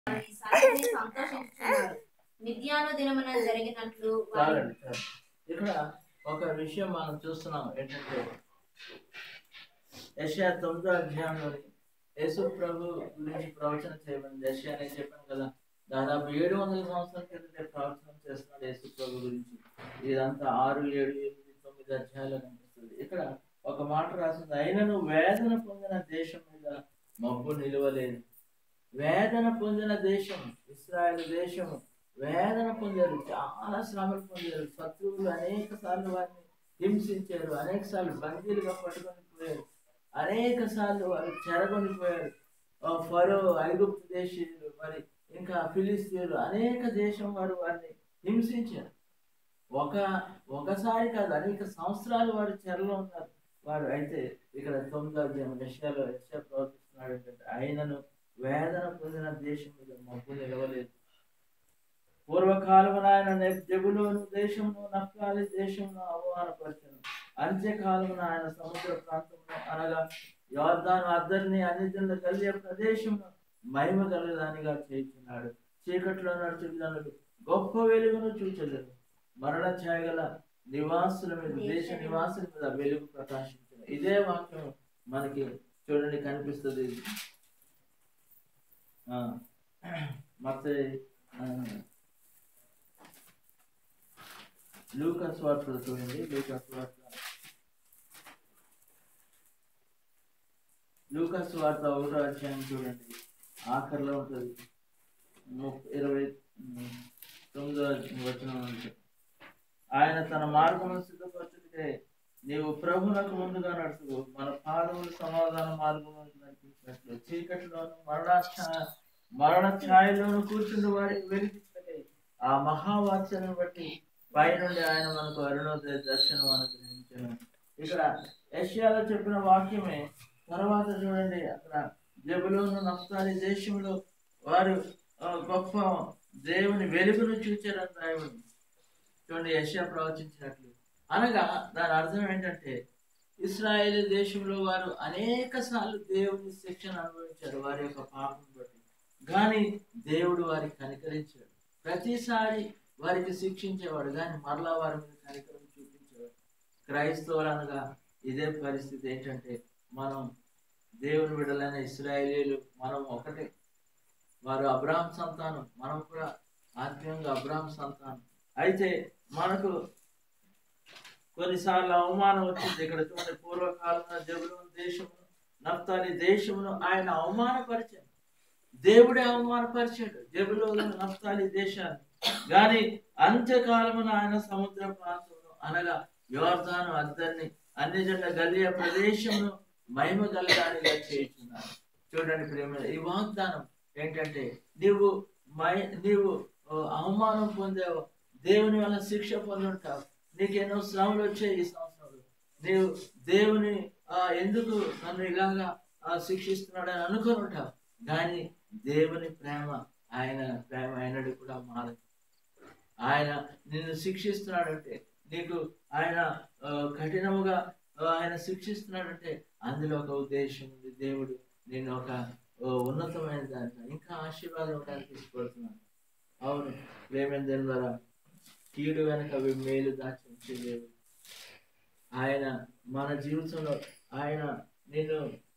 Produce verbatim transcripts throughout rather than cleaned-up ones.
సంతోషించుచున్నారు. నిత్యాను దినమున జరిగినట్లు ఇక్కడ ఒక విషయం మనం చూస్తున్నాం ఏంటంటే యెషయా తొమ్మిదో అధ్యాయంలోని యేసు ప్రభు గురించి ప్రవచన చేయబడింది. యెషయా అని చెప్పాను కదా, దాదాపు ఏడు వందల సంవత్సరాల కిందటే ప్రవచనం చేస్తున్నాడు యేసు ప్రభు గురించి. ఇదంతా ఆరు ఏడు ఎనిమిది తొమ్మిది అధ్యాయాలు కనిపిస్తుంది. ఇక్కడ ఒక మాట రాసింది, అయినను వేదన పొందిన దేశం మీద మబ్బు నిలవలేదు. వేదన పొందిన దేశం ఇశ్రాయేలు దేశము వేదన పొందారు, చాలా శ్రమలు పొందారు. శత్రువులు అనేక సార్లు వారిని హింసించారు, అనేక సార్లు బందీలుగా పట్టుకొని పోయారు, అనేక సార్లు వారు చెరగొనిపోయారు. ఫరో, ఐగుప్తు దేశీయులు, మరి ఇంకా ఫిలిస్తీన్లు, అనేక దేశం వారు వారిని హింసించారు. ఒక ఒకసారి కాదు, అనేక సంవత్సరాలు వారు చెరలో ఉన్నారు వారు. అయితే ఇక్కడ తొమ్మిదో అధ్యాయం యెషయాలో యెషయా ప్రవర్తిస్తున్నాడు ఏంటంటే, ఆయనను వేదన పొందిన దేశం మీద మబ్బు నిలవలేదు. పూర్వకాలమున ఆయన జెబులూను దేశమును నఫ్తాలి దేశమును అవమానపరచను. అంత్యకాలమున ఆయన సముద్ర ప్రాంతంలో అనగా యోర్దాను అద్దరిని అన్ని జనుల కలిగే ప్రదేశమును మహిమ గలదానిగా చేస్తున్నాడు. చీకట్లో నడుచుడు జనులు గొప్ప వెలుగును చూచెదరు. మరణ ఛాయగల నివాసుల మీద, దేశ నివాసుల మీద వెలుగు ప్రకాశించను. ఇదే వాక్యం మనకి చూడండి కనిపిస్తుంది. ಮತ್ತೆ లూకాసు వార్త చూడండి. లూకాసు వార్త లూకాసు వార్త ఒకటో అధ్యాయం చూడండి, ఆఖరిలో ఉంటుంది. ఇరవై తొమ్మిదో వచనం ఉంటుంది, ఆయన తన మార్గమును సిద్ధపరచుటే నీవు ప్రభునకు ముందుగా నడుచు, మన పాదములు సమాధాన మార్గము నడిపించినట్లు చీకటిలోను మరణాఛ మరణ ఛాయలోను కూర్చుండి వారికి వెలిగించటకై ఆ మహావాక్యాన్ని బట్టి పైనుండి ఆయన మనకు అరుణోదయ దర్శనం అనుగ్రహించను. ఇక్కడ యెషయాలో చెప్పిన వాక్యమే తర్వాత చూడండి, అక్కడ జెబులూను నఫ్తాలి దేశంలో వారు గొప్ప దేవుని వెలుగును చూచారని రాయబడింది. చూడండి, యెషయా ప్రవచించినట్లు. అనగా దాని అర్థం ఏంటంటే, ఇశ్రాయేలు దేశంలో వారు అనేక సార్లు దేవుని శిక్షను అనుభవించారు వారి యొక్క పాపం బట్టి. కానీ దేవుడు వారికి కనికరించాడు. ప్రతిసారి వారికి శిక్షించేవాడు, కానీ మరలా వారి మీద కనికరం చూపించేవాడు. క్రైస్తవులు అనగా ఇదే పరిస్థితి. ఏంటంటే, మనం దేవుని బిడ్డలైన ఇశ్రాయేలీలు మనం ఒకటే. వారు అబ్రాహాం సంతానం, మనం కూడా ఆత్మీయంగా అబ్రాహాం సంతానం. అయితే మనకు కొన్నిసార్లు అవమానం వచ్చింది. ఇక్కడ చూడండి, పూర్వకాలంలో జెబులూను దేశమును నఫ్తాలి దేశమును ఆయన అవమానపరిచాడు. దేవుడే అవమానపరిచాడు జెబులూను నఫ్తాలి దేశాన్ని. కానీ అంత్యకాలమున ఆయన సముద్ర ప్రాంతమును అనగా యోర్దాను అద్దరిని అన్ని జనుల గలియ ప్రదేశమును మహిమ గలదానిగా చేయుచున్నాడు. చూడండి ప్రేమ, ఈ వాగ్దానం ఏంటంటే, నీవు మై నీవు అవమానం పొందావు, దేవుని వల్ల శిక్ష పొందుంటావు, నీకు ఎన్నో శ్రమలు వచ్చాయి ఈ సంవత్సరంలో, నీవు దేవుని ఆ ఎందుకు నన్ను ఇలాగా శిక్షిస్తున్నాడని అనుకుని ఉంటావు. కానీ దేవుని ప్రేమ, ఆయన ప్రేమ అయినడు కూడా మారదు. ఆయన నిన్ను శిక్షిస్తున్నాడంటే, నీకు ఆయన కఠినముగా ఆయన శిక్షిస్తున్నాడంటే అందులో ఒక ఉద్దేశం ఉంది. దేవుడు నేను ఒక ఉన్నతమైన దాంట్లో ఇంకా ఆశీర్వాదం ఇవ్వడానికి ఇష్టపడుతున్నాను. అవును ప్రేమేంద్రం ద్వారా కీడు వెనక అవి మేలు దాచి ఉంచే దేవుడు. ఆయన మన జీవితంలో ఆయన నిన్ను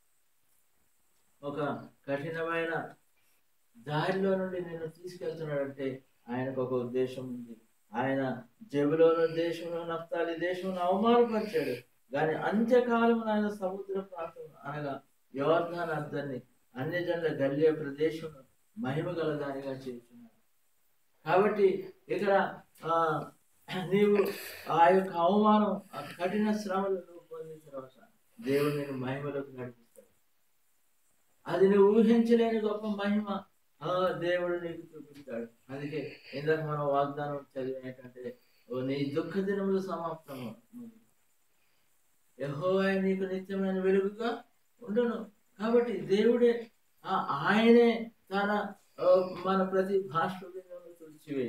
ఒక కఠినమైన దారిలో నుండి నిన్ను తీసుకెళ్తున్నాడంటే ఆయనకు ఒక ఉద్దేశం ఉంది. ఆయన జెబులూను దేశంలో నఫ్తాలి దేశంలో అవమానపరిచాడు, కానీ అంత్యకాలం ఆయన సముద్ర ప్రాంతం అనగా యోర్దాను అద్దరిని అన్ని జనుల గలిలయ ప్రదేశం మహిమ గలదానిగా చేస్తున్నాడు. కాబట్టి ఇక్కడ ఆ నీవు ఆ యొక్క అవమానం, ఆ కఠిన శ్రమలు నువ్వు పొందిన తర్వాత దేవుడు నేను మహిమలోకి నడిపిస్తాడు. అది నువ్వు ఊహించలేని గొప్ప మహిమ ఆ దేవుడు నీకు చూపిస్తాడు. అందుకే ఇందాక మనం వాగ్దానం చదివిన ఏంటంటే, నీ దుఃఖ దినములు సమాప్తము, యెహోవా నీకు నిత్యమైన వెలుగుగా ఉండును. కాబట్టి దేవుడే ఆయనే తన మన ప్రతి బాష్పబిందువును తుడిచివేయి,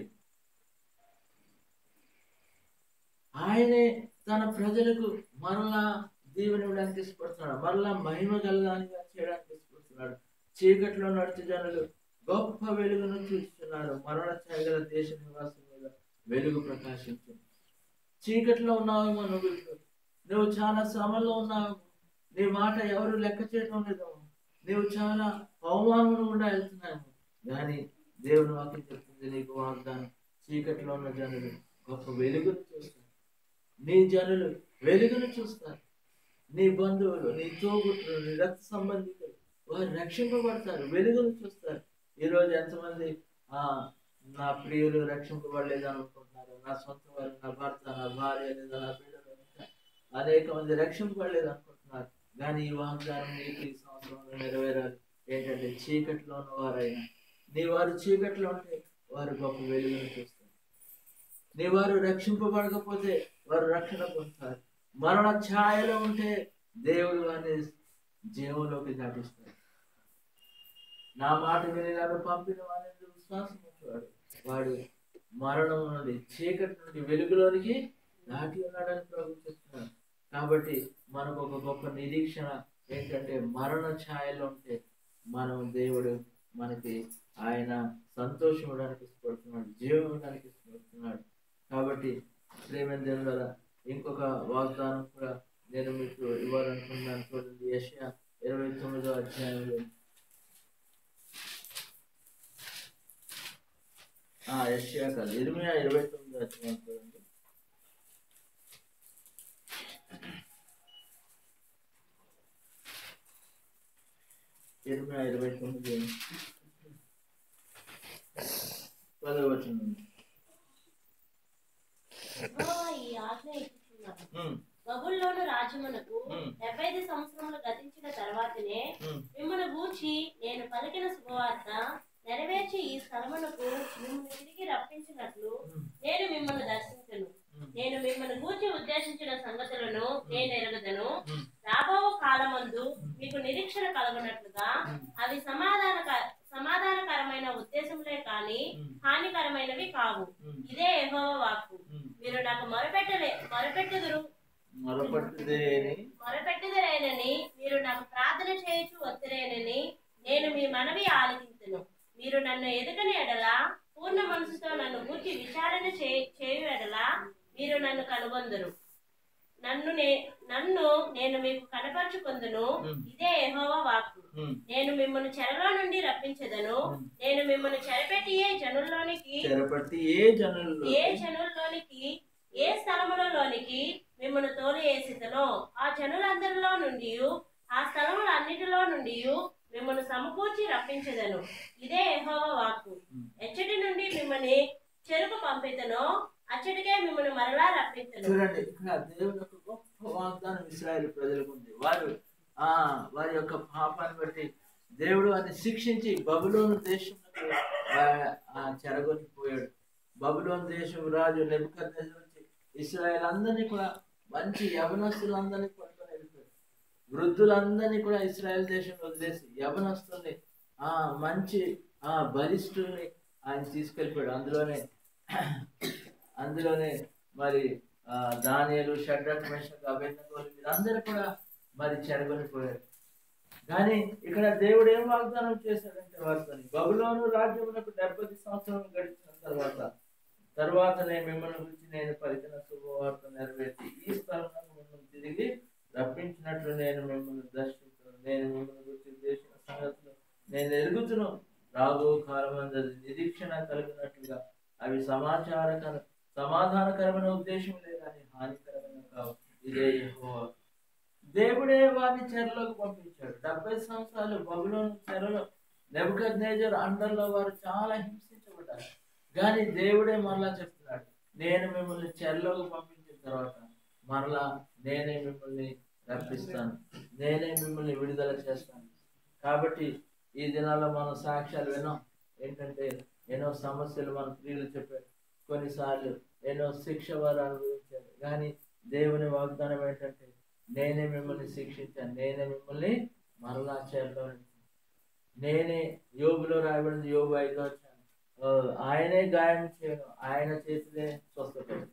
ఆయనే తన ప్రజలకు మరలా దీవెన ఇవ్వడానికి ఇష్టపడుతున్నాడు, మరలా మహిమ గలదానిగా చేయడానికి ఇష్టపడుతున్నాడు. చీకట్లో నడిచే జనులు గొప్ప వెలుగును చూస్తున్నారు. మరణ ఛాయగల దేశ నివాసం మీద వెలుగు ప్రకాశించింది. చీకట్లో ఉన్నావేమో, నువ్వు నువ్వు చాలా శ్రమలో ఉన్నావేమో, నీ మాట ఎవరు లెక్క చేయడం లేదేమో, నువ్వు చాలా అవమానం కూడా వెళ్తున్నావు. కానీ దేవుని వాక్యం చెప్తుంది నీకు వాగ్దానం, చీకట్లో ఉన్న జనులు గొప్ప వెలుగును చూస్తారు. నీ జనులు వెలుగును చూస్తారు. నీ బంధువులు, నీ తోబుట్టులు, నీ రక్త సంబంధికులు వారు రక్షింపబడతారు, వెలుగును చూస్తారు. ఈరోజు ఎంతమంది ఆ నా ప్రియులు రక్షింపబడలేదు అనుకుంటున్నారు, నా సొంత వారు, నా భర్త, నా భార్య లేదా నా బిడ్డలు, అనేక మంది రక్షింపబడలేదు అనుకుంటున్నారు. కానీ ఈ వాగ్దానం నీకు ఈ సంవత్సరంలో నెరవేరాలి. ఏంటంటే చీకట్లో ఉన్నవారైనా నీ వారు చీకట్లో ఉంటే వారు గొప్ప వెలుగును చూస్తారు. నీ వారు రక్షింపబడకపోతే వారు రక్షణ పొందుతారు. మరణ ఛాయలో ఉంటే దేవుడు వారిని జీవంలోకి దాటిస్తాడు. నా మాట విని నన్ను పంపిన వారి విశ్వాసం ఉంచేవాడు వాడు మరణం నుండి, చీకటి నుండి వెలుగులోనికి దాటి ఉన్నాడని ప్రభు చెప్తున్నాడు. కాబట్టి మనకు ఒక గొప్ప నిరీక్షణ ఏంటంటే మరణ ఛాయలో ఉంటే మనం దేవుడు మనకి ఆయన సంతోషం ఇవ్వడానికి ఇష్టపడుతున్నాడు, జీవం ఇవ్వడానికి ఇష్టపడుతున్నాడు. కాబట్టి ప్రేమ దేవుని వల్ల ఇంకొక వాగ్దానం కూడా నేను మీకు ఇవ్వాలనుకున్నాను. చూడండి, యెషయా ఇరవై తొమ్మిదో అధ్యాయంలో ఆ యెషయా కాదు ఇర్మియా ఇరవై తొమ్మిదో అధ్యాయం చూడండి. ఇర్మియా ఇరవై తొమ్మిది పదవ వచనం. బబుల్లోను రాజ్యమునకు డెబ్బై ఐదు సంవత్సరములు గతించిన తర్వాతనే మిమ్మల్ని గూర్చి నేను పలికిన శుభవార్త నెరవేర్చి ఈ స్థలమునకు మిమ్మల్ని తిరిగి రప్పించినట్లు నేను మిమ్మల్ని దర్శించను. నేను మిమ్మల్ని గూర్చి ఉద్దేశించిన సంగతులను నేను ఎరగదను. రాబో కాలమందు మీకు నిరీక్షణ కలగనట్లుగా అవి సమాధాన సమాధానకరమైన ఉద్దేశములే కాని హానికరమైనవి కావు. ఇదే యెహోవా వాక్కు. మీరు నాకు మొరపెట్టలే మొరపెట్టుదురు మొరపెట్టుదురేనని మీరు నాకు ప్రార్థన చేయొచ్చు వత్తిరేనని నేను మీ మనవి ఆలకించును. మీరు నన్ను ఎదుగని ఎడల పూర్ణ మనసుతో నన్ను గూర్చి విచారణ చేయు ఎడల మీరు నన్ను కనుగొందురు. నన్ను నే నన్ను నేను మీకు కనపరుచుకొందును. ఇదే యెహోవా వాక్కు. నేను మిమ్మల్ని చెరలో నుండి రప్పించదను. నేను మిమ్మల్ని చెరపెట్టి ఏ జనుల్లోనికి ఏ జనుల్లోనికి ఏ స్థలములలోనికి మిమ్మల్ని తోలి వేసిదనో ఆ జనులందరిలో నుండి ఆ స్థలములన్నిటిలో నుండి మిమ్మల్ని సమకూర్చి రప్పించదను. ఇదే యెహోవా వాక్కు. ఎచ్చటి నుండి మిమ్మల్ని చెరుకు పంపితనో అచ్చటికే మిమ్మల్ని మరలా రప్పించను. చూడండి, ఇక్కడ దేవుని యొక్క గొప్ప వాగ్దానం ఇశ్రాయేలు ప్రజలకు ఉంది. వారు ఆ వారి యొక్క పాపాన్ని బట్టి దేవుడు వారిని శిక్షించి బబులోను దేశంలో చెరగొని పోయాడు. బబులోను దేశం రాజు నెబుకద్నెజరు వచ్చి ఇశ్రాయేలు అందరినీ కూడా మంచి యవనస్తులందరినీ పట్టుకొని వెళ్ళిపోయాడు. వృద్ధులందరినీ కూడా ఇశ్రాయేల్ దేశంలో వదిలేసి యవనస్తుల్ని ఆ మంచి ఆ బలిష్ఠుల్ని ఆయన తీసుకెళ్ళిపోయాడు. అందులోనే అందులోనే మరి ఆ దానియేలు, షడ్రక్, మేషక్, అబేద్నెగోలు వీరందరూ కూడా మరి చెరగొనిపోయారు. కానీ ఇక్కడ దేవుడు ఏం వాగ్దానం చేశాడంటే వారితో బబులోను రాజ్యమునకు డెబ్బై సంవత్సరాలు గడిచిన తర్వాత తర్వాతనే మిమ్మల్ని గురించి నేను పలికిన శుభవార్త నెరవేర్చి ఈ స్థలంలో మిమ్మల్ని తిరిగి రప్పించినట్లు నేను మిమ్మల్ని దర్శించను. నేను మిమ్మల్ని గురించి చేసిన సంగతులు నేను ఎరుగుతును. రాబో కాలమందు నిరీక్షణ కలిగినట్లుగా అవి సమాచారకర సమాధానకరమైన ఉద్దేశం లేదని హానికరమైన కావు. ఇదే యెహోవా. దేవుడే వారిని చెరలోకి పంపించాడు. డెబ్బై సంవత్సరాలు బబులోను చెరలో నెబుకద్నెజరు అండర్లో వారు చాలా హింసించబడ్డారు. కానీ దేవుడే మరలా చెప్తున్నాడు, నేను మిమ్మల్ని చెరలోకి పంపించిన తర్వాత మరలా నేనే మిమ్మల్ని రప్పిస్తాను, నేనే మిమ్మల్ని విడుదల చేస్తాను. కాబట్టి ఈ దినాల్లో మనం సాక్ష్యాలు విన్నాం. ఏంటంటే ఎన్నో సమస్యలు మన ప్రియులు చెప్పారు, కొన్నిసార్లు ఎన్నో శిక్ష వారు అనుభవించారు. కానీ దేవుని వాగ్దానం ఏంటంటే నేనే మిమ్మల్ని శిక్షించాను, నేనే మిమ్మల్ని మరలా చేరలో నేనే యోబులో రాయబడింది. యోబు ఐదో వచ్చాను, ఆయనే గాయం చేయను, ఆయన చేతిలే స్వస్థపడు.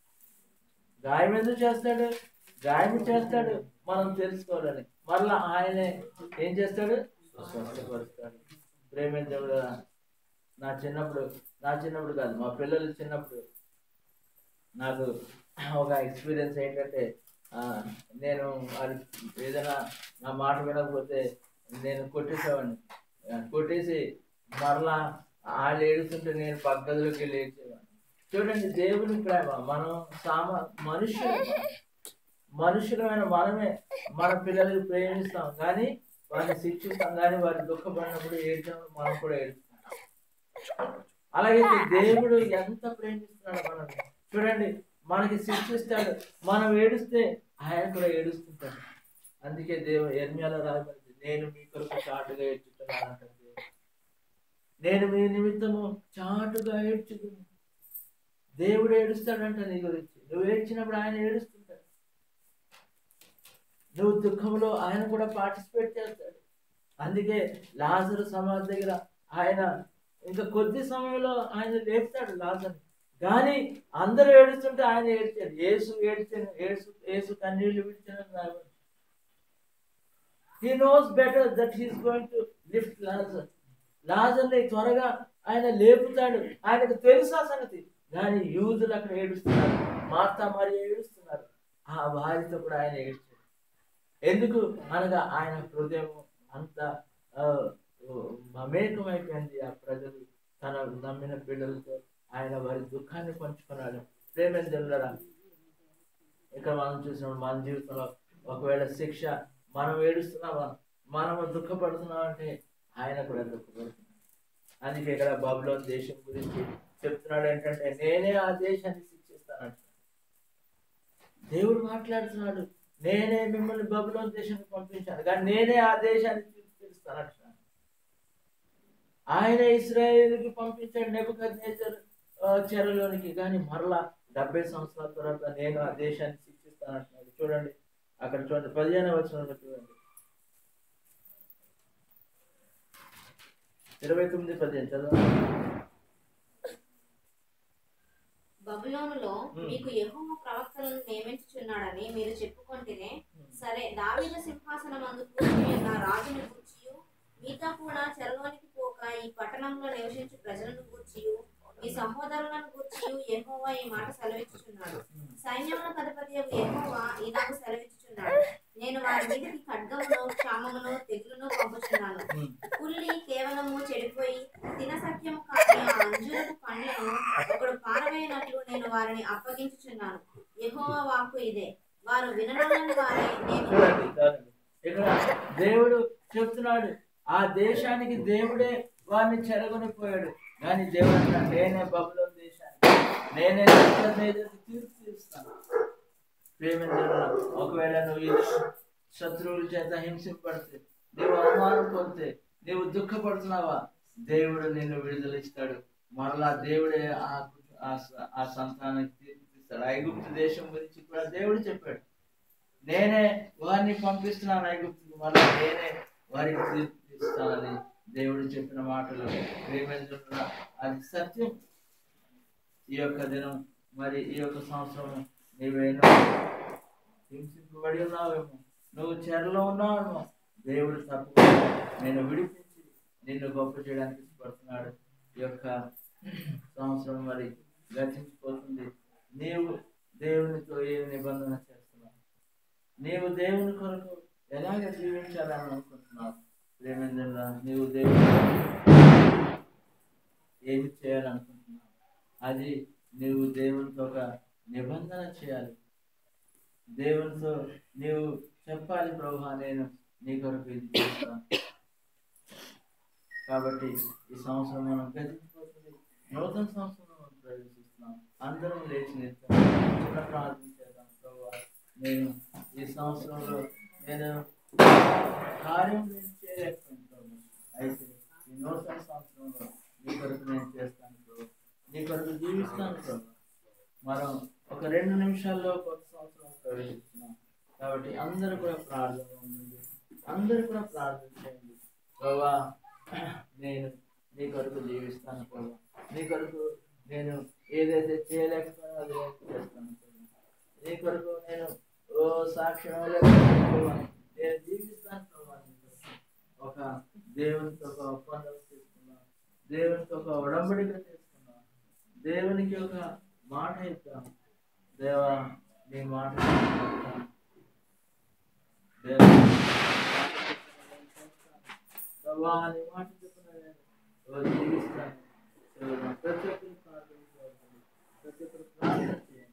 గాయం ఎందుకు చేస్తాడు? గాయం చేస్తాడు మనం తెలుసుకోవాలని. మరలా ఆయనే ఏం చేస్తాడు? స్వస్థపరుస్తాడు. ప్రేమ నా చిన్నప్పుడు నా చిన్నప్పుడు కాదు మా పిల్లలు చిన్నప్పుడు నాకు ఒక ఎక్స్పీరియన్స్ ఏంటంటే నేను అది ఏదైనా నా మాట వినకపోతే నేను కొట్టేసేవాడిని. కొట్టేసి మరలా వాళ్ళు ఏడుస్తుంటే నేను పక్కదిలోకి వెళ్ళి ఏడ్చేవాడిని. చూడండి దేవుని ప్రేమ. మనం సామ మనుషులు మనుషులమైన మనమే మన పిల్లలకి ప్రేమిస్తాం కానీ వారిని శిక్షిస్తాం, కానీ వారి దుఃఖపడినప్పుడు ఏడ్చినప్పుడు మనం కూడా ఏడుస్తాం. అలాగే దేవుడు ఎంత ప్రేమిస్తున్నాడు మనల్ని. చూడండి మనకి శిక్షిస్తాడు, మనం ఏడుస్తే ఆయన కూడా ఏడుస్తుంటాడు. అందుకే దేవుడు యెర్మీయాలో రాయబడింది, నేను మీ కొరకు చాటుగా ఏడ్చుతున్నాను అంటాడు. నేను మీ నిమిత్తము చాటుగా ఏడ్చుతున్నాను. దేవుడు ఏడుస్తాడంట నీ గురించి. నువ్వు ఏడ్చినప్పుడు ఆయన ఏడుస్తుంటాడు. నువ్వు దుఃఖంలో ఆయన కూడా పార్టిసిపేట్ చేస్తాడు. అందుకే లాజరు సమాధి దగ్గర ఆయన ఇంకా కొద్ది సమయంలో ఆయన లేపుతాడు లాజరు. కానీ అందరూ ఏడుస్తుంటే ఆయన ఏడ్చాడు. యేసు ఏడ్చాను, యేసు యేసు కన్నీళ్లు విడిచాను. He knows better that he is going to lift Lazarus. లాజర్ని త్వరగా ఆయన లేపుతాడు. ఆయనకు తెలుసా సంగతి. కానీ యూదులు అక్కడ ఏడుస్తున్నారు, మార్తా మరియ ఏడుస్తున్నారు. ఆ వారితో కూడా ఆయన ఏడ్చాడు. ఎందుకు అనగా ఆయన హృదయం అంత మమేకమైపోయింది. ఆ ప్రజలు తన నమ్మిన పిల్లలతో ఆయన వారి దుఃఖాన్ని పంచుకున్నాడు. ప్రేమ జనులరా, ఇక్కడ మనం చూసినప్పుడు మన జీవితంలో ఒకవేళ శిక్ష మనం ఏడుస్తున్నామా, మనము దుఃఖపడుతున్నామంటే ఆయన కూడా దుఃఖపడుతున్నాడు. అందుకే ఇక్కడ బబులోను దేశం గురించి చెప్తున్నాడు ఏంటంటే, నేనే ఆ దేశాన్ని శిక్షిస్తానంట. దేవుడు మాట్లాడుతున్నాడు, నేనే మిమ్మల్ని బబులోను దేశానికి పంపించాను, కానీ నేనే ఆ దేశాన్ని శిక్షిస్తానంట. ఆయన ఇశ్రాయేలుకి పంపించాడు నెబుకద్నెజరు చెరలోనికి, కానీ మరలా డెబ్బై సంవత్సరాల తర్వాత నేను ఆ దేశాన్ని శిక్షిస్తానంటున్నాడు. చూడండి అక్కడ చూడండి పదిహేను వచనంలో చూడండి, ఇరవై తొమ్మిది పదిహేను చదవండి. బబులోనులో మీకు యెహోవా ప్రవక్తలను నియమించుచున్నాడని మీరు చెప్పుకుంటేనే సరే, దావీదు సింహాసనమందు కూర్చుని ఉన్న రాజును గూర్చియు, మీతో కూడా చెరలోనికి పోక ఈ పట్టణంలో నివసించు ప్రజలను గూర్చియు, మీ సహోదరులను గూర్చియు యెహోవా ఈ మాట సెలవిచ్చుచున్నాడు. సైన్యములకు అధిపతి యెహోవా ఇలాగ సెలవిచ్చుచున్నాడు, నేను వారి మీదకి ఖడ్గమును, క్షామమును, తెగులును పంపుచున్నాను. కుల్లి కేవలము చెడిపోయి తినసఖ్యము కాని ఆ అంజూరపు పండ్లను ఒకడు పారవేయనట్లు నేను వారిని అప్పగించుచున్నాను. యెహోవా వాక్కు ఇదే. వారు విననని వారే నేను. ఇక్కడ దేవుడు చెప్తున్నాడు, ఆ దేశానికి దేవుడే వారిని చెరగొనిపోయాడు. కానీ దేవుడు అంటాడు, నేనే బబులోను దేశానికి నేనే తీర్పు తీరుస్తాను. ప్రేమించడం ఒకవేళ నువ్వు శత్రువుల చేత హింసింపడితే, నీవు అవమానం పొందితే, నీవు దుఃఖపడుతున్నావా, దేవుడు నిన్ను విడుదల ఇస్తాడు. మరలా దేవుడే ఆ సంతానానికి తీర్పిస్తాడు. ఐగుప్తు దేశం గురించి కూడా దేవుడు చెప్పాడు, నేనే వారిని పంపిస్తున్నాను ఐగుప్తుకి, మరలా నేనే వారికి తీర్పిస్తానని దేవుడు చెప్పిన మాటలు ప్రేమించడం అది సత్యం. ఈ యొక్క దినం మరి ఈ యొక్క సంవత్సరం నీవేనో హింసింపబడి ఉన్నావేమో, నువ్వు చెరలో ఉన్నావేమో, దేవుడు తప్పు నేను విడిపించి నిన్ను గొప్ప చేయడానికి ఇష్టపడుతున్నాడు. ఈ యొక్క సంవత్సరం మరి గతించిపోతుంది. నీవు దేవునితో ఏ నిబంధన చేస్తున్నావు, నీవు దేవుని కొరకు ఎలాగ జీవించాలని అనుకుంటున్నావు. ప్రేమేంద్ర, నీవు దేవుని ఏమి చేయాలనుకుంటున్నావు, అది నీవు దేవునితో ఒక నిబంధన చేయాలి. దేవునితో నీవు చెప్పాలి, ప్రభువా నేను నీ కొరకు ఇది చేస్తాను. కాబట్టి ఈ సంవత్సరం మనం గతించిపోతుంది, నూతన సంవత్సరం మనం ప్రవేశిస్తున్నాం. అందరం లేచి నిలుస్తాం, చిన్న ప్రార్థన చేద్దాం. ప్రభువా, నేను ఈ సంవత్సరంలో నేను కార్యం నేను చేయలేకపోయింది, అయితే ఈ నూతన సంవత్సరంలో నీ కొరకు నేను చేస్తాను ప్రభు, నీ కొరకు జీవిస్తాను ప్రభు. మనం ఒక రెండు నిమిషాల్లో కొత్త సంవత్సరం ప్రవేశిస్తున్నాం. కాబట్టి అందరూ కూడా ప్రార్థన ఉండండి, అందరూ కూడా ప్రార్థన చేయండి. ప్రభా, నేను నీ కొరకు జీవిస్తాను ప్రభు, నీ కొరకు నేను ఏదైతే చేయలేకపోయినా అది చేస్తాను ప్రభు, నీ కొరకు నేను ఓ సాక్ష్యం నేను జీవిస్తాను ప్రభు. ఒక దేవునితో ఒక ఒప్పందం దేవునికి ఒక ఉడంబడిక చేసుకున్నాం, దేవునికి ఒక మాట ఇద్దాం. దేవా నీ మాట ప్రభా నీ మాట చెప్పిన జీవిస్తాను. ప్రతి ఒక్కరు ప్రార్థించండి, ప్రతి ఒక్కరు ప్రార్థన చేయండి.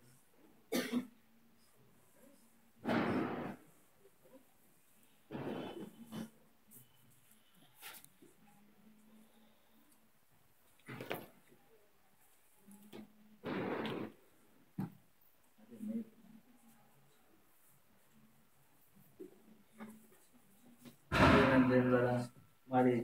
మరి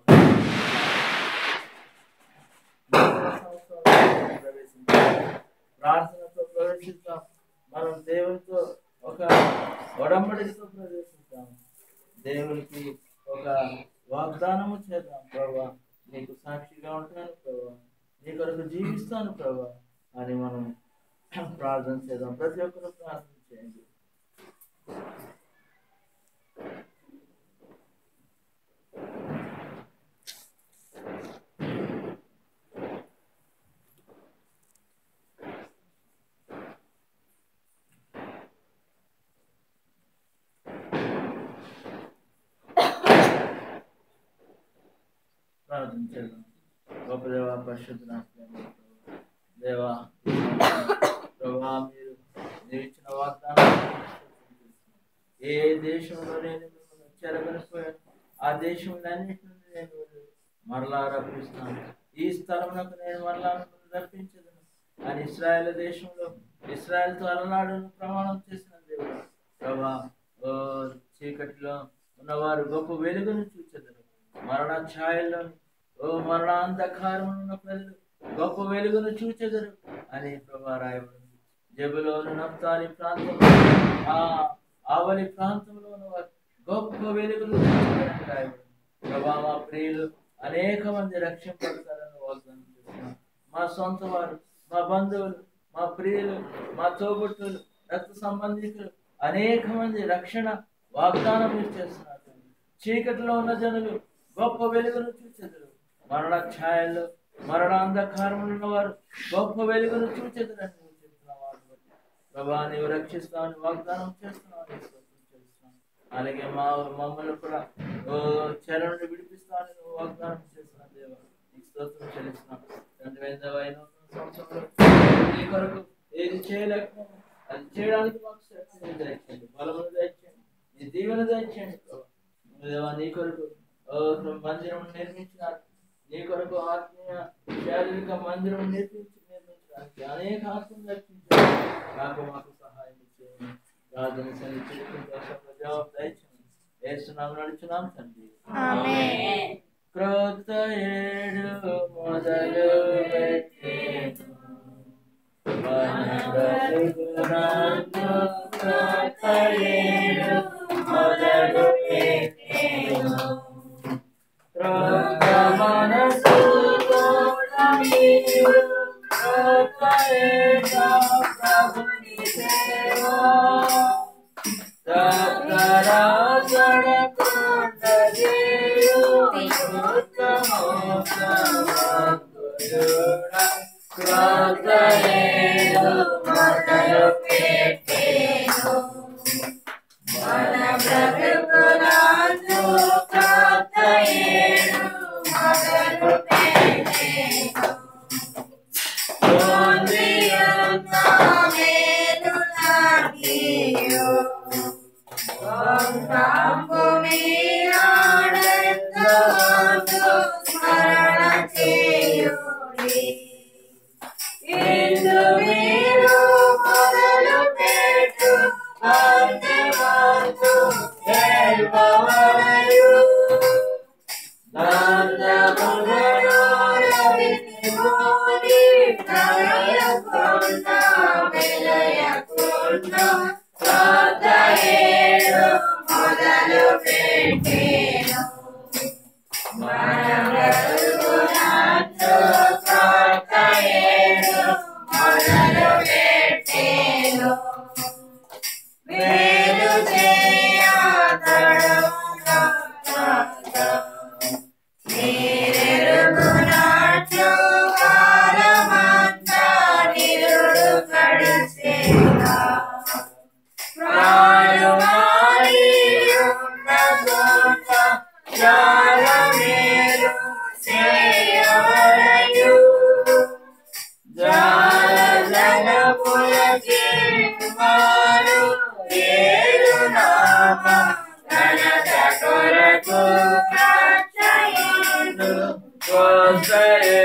ప్రార్థనతో ప్రవేశిస్తాం, మనం దేవునితో ఒక ఒడంబడికతో ప్రవేశిస్తాం, దేవునికి ఒక వాగ్దానము చేద్దాం. ప్రభా నీకు సాక్షిగా ఉంటాను ప్రభా, నీ కొరకు జీవిస్తాను ప్రభా అని మనం ప్రార్థన చేద్దాం. ప్రతి ఒక్కరు ప్రార్థన చేయండి. ప్రార్థన చేద్దాం. గొప్ప దేవా, పరిశుద్ధ దేవా, ప్రభా మీరు మీరు ఇచ్చిన వాగ్దానం ఏ దేశంలో నేను మిమ్మల్ని చెరగలిపోయాను ఆ దేశంలన్నిటి నుండి నేను మరలా రప్పిస్తాను, ఈ స్థలమునకు నేను మరలా మిమ్మల్ని రప్పించదును అని ఇశ్రాయేల్ దేశంలో ఇశ్రాయేల్తో అలనాడు ప్రమాణం చేసిన దేవుడు ప్రభా, ఓ చీకటిలో ఉన్నవారు గొప్ప వెలుగును చూచెదరు, మరణ ఛాయల్లోని ఓ మరణాంధకారం ఉన్న ప్రజలు గొప్ప వెలుగును చూచెదరు అని ప్రభా రాయబడింది. జబులోను నఫ్తాలి ప్రాంతంలో ఆ ఆవలి ప్రాంతంలో ఉన్నవారు గొప్ప వెలుగును చూచెదరని రాయబడింది. ప్రభా మా ప్రియులు అనేక మంది రక్షింపడతారని వాగ్దానం చేస్తున్నాం. మా సొంత వారు, మా బంధువులు, మా ప్రియులు, మా తోబుట్టులు, రక్త సంబంధికులు అనేక మంది రక్షణ వాగ్దానం మీరు చేస్తున్నారు. చీకటిలో ఉన్న జనులు గొప్ప వెలుగును చూచెదరు, మరణ ఛాయల్లో మరణ అంధకారంలో ఉన్నవారు గొప్ప వెలుగును చూచెదరని నువ్వు చెప్తున్నావు. ప్రభా నీవు రక్షిస్తామని వాగ్దానం చేస్తున్నావు, చేస్తున్నావు. అలాగే మా మమ్మల్ని కూడా ఓ చెర నుండి విడిపిస్తామని నువ్వు వాగ్దానం చేస్తున్నావు. దేవా నీకు స్తోత్రం చెల్లిస్తున్నాం. రెండు వేల ఐదు సంవత్సరంలో నీ కొరకు ఏది చేయలేకపోతే అది చేయడానికి మాకు శక్తిని దయచేయండి, బలమును దయచేయండి, నీ దీవెన దయచేయండి. దేవా నీ కొరకు మందిరం నిర్మించినారు, నీ కొరకు ఆత్మీయ శారీరక మందిరం నిర్మించి నిర్మించడానికి అనేక ఆత్మను రక్షించారు. నాకు మాకు సహాయం చేయండి. ప్రార్థన జవాబు దయచేయండి. యేసునామమున నడుచున్నాం తండ్రి, ఆమేన్. క్రొత్త ఏడు మొదలు పెట్టెను, మన బ్రతుకునందు క్రొత్త ఏడు మొదలు పెట్టెను. క్రొత్త మనసుతో నీవు క్రొత్త ఏట ప్రభుని సేవ Mere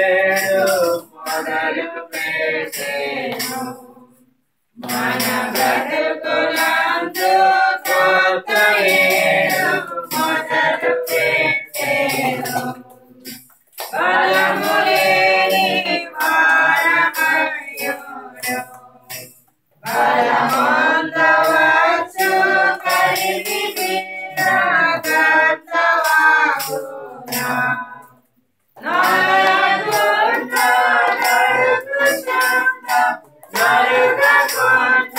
ఏడు మొదలు పెట్టెను మన బ్రతుకులందు కొత్త ఏడు మొదలు పెట్టెను బలము లేని వారమయ్యును బలమందవచ్చు కలిగి తీరగతవాగునా నరగుంట నడుగుచుండ నరుగకుండ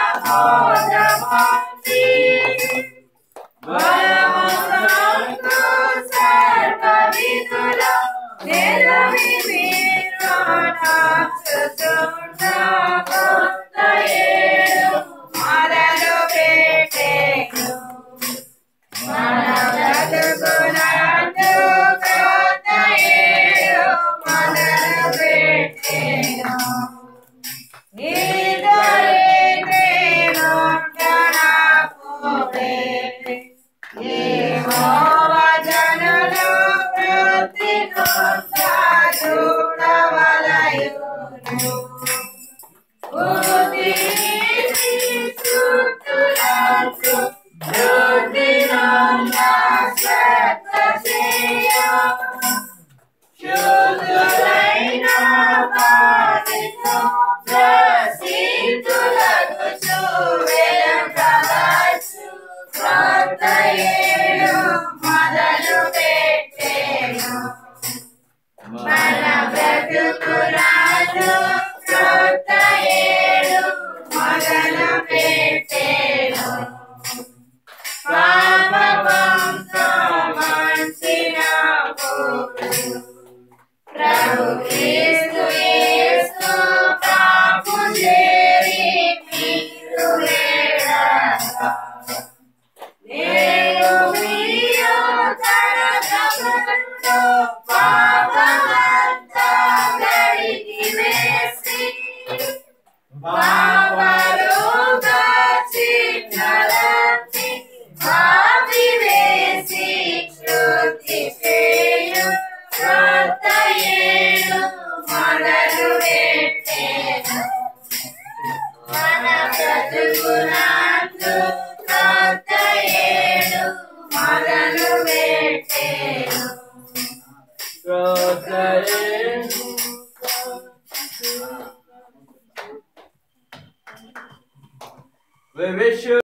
మోదమంది బలమునందు సర్వ విధుల నిలవి మీరు నాచుచుండ కొత్త ఏడు మొదలు పెట్టెను మన బ్రతుకునందు కొత్త ఏడు మొదలు పెట్టెను నిద్రింద్రుండనప్పుడే యెహోవా జనులు ప్రతినొక్క చూడవలయును ఉదిసి స్తుతులకు స్తుతినంద శ్రద్ధ చేయ శుద్ధులైన వారితో ప్రసిద్ధులకు చూవెలగవచ్చు కొత్త ఏడు మొదలు పెట్టెను మన బ్రతుకులను కొత్త ఏడు మొదలు పెట్టెను పాపంతో మంచినప్పుడు ప్రభు క్రీస్తు యేసు పాపు చేరి మీరు వేడగా నేను మీరు తరగబడును పాపమంతా గడిగి వేసి పాపరుగా చిన్నలన్నీ ఆపివేసి శుద్ధి చేయు కొత్త ఏడు మొదలు పెట్టెను మన బ్రతుకునందు కొత్త ఏడు మొదలు పెట్టెను కొత్త ఏడు We wish you